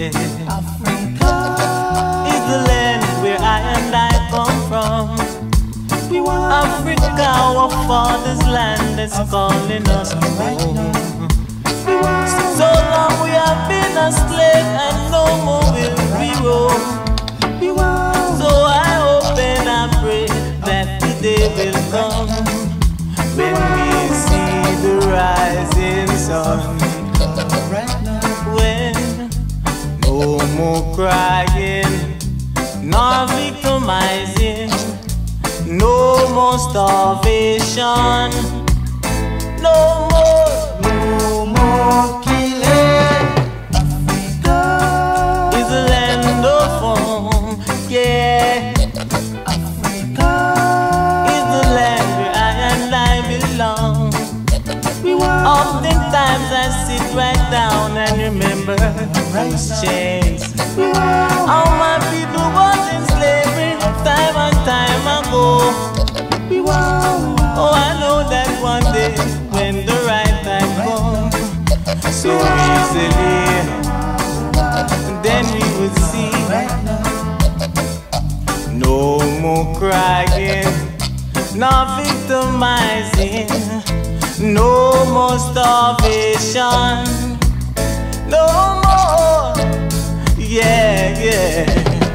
Africa is the land where I and I come from. Africa, our father's land, is calling us home. So long we have been a slave and no more will we roam. So I hope and I pray that the day will come when we see the rising sun. When no more crying, nor victimizing, no more starvation, no more killing. Africa is a land of home, yeah. Africa is the land where I and I belong. Oftentimes I sit right down and remember those chains. How my people was in slavery time and time ago. Oh, I know that one day when the right time comes, so easily, then we would see no more crying, no victimizing, no more starvation, no more, yeah, yeah.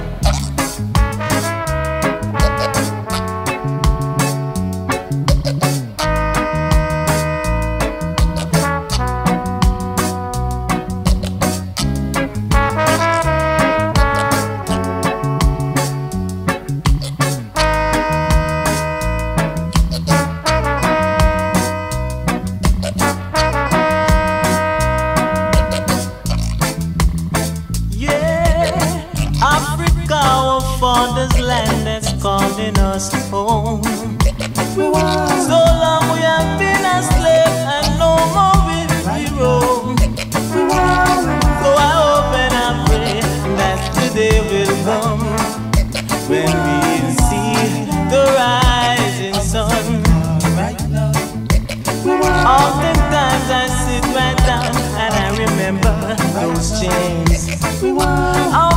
Father's land that's calling us home. So long we have been a slave and no more will we roam. So I hope and I pray that the day will come when we'll see the rising sun. Oftentimes I sit right down and I remember those chains.